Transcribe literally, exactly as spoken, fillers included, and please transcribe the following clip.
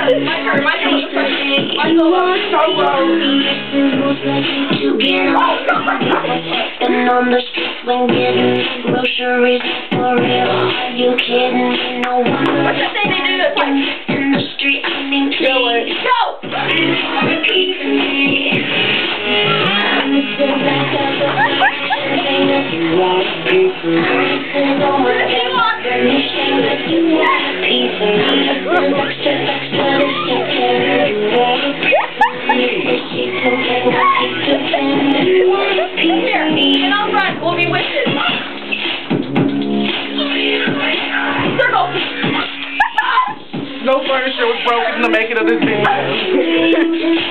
turn, my turn, my turn. My turn. You are so low. And on the streets when getting groceries for real. Are you kidding me? No wonder. What's the thing they do that's like in the street? I mean, please. Go! And I'll run. We'll be witches. Circle. No furniture was broken in the making of this video.